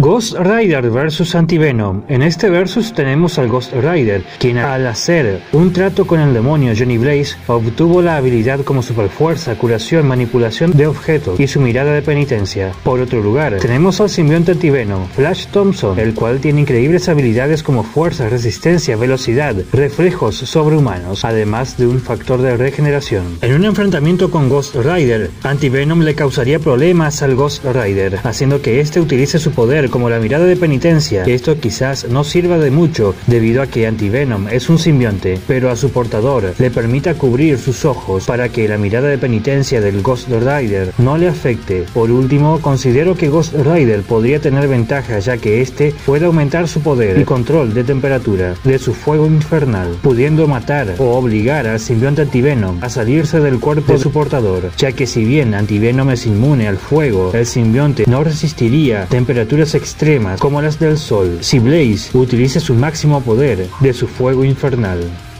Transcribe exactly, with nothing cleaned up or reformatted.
Ghost Rider versus Anti-Venom. En este versus tenemos al Ghost Rider, quien al hacer un trato con el demonio Johnny Blaze, obtuvo la habilidad como superfuerza, curación, manipulación de objetos y su mirada de penitencia. Por otro lugar, tenemos al simbionte Anti-Venom, Flash Thompson, el cual tiene increíbles habilidades como fuerza, resistencia, velocidad, reflejos sobrehumanos, además de un factor de regeneración. En un enfrentamiento con Ghost Rider, Anti-Venom le causaría problemas al Ghost Rider, haciendo que este utilice su poder como la mirada de penitencia. Esto quizás no sirva de mucho debido a que Anti-Venom es un simbionte, pero a su portador le permita cubrir sus ojos para que la mirada de penitencia del Ghost Rider no le afecte. Por último, considero que Ghost Rider podría tener ventaja, ya que este puede aumentar su poder y control de temperatura de su fuego infernal, pudiendo matar o obligar al simbionte Anti-Venom a salirse del cuerpo de su portador, ya que si bien Anti-Venom es inmune al fuego, el simbionte no resistiría temperaturas extremas como las del sol si Blaze utilice su máximo poder de su fuego infernal.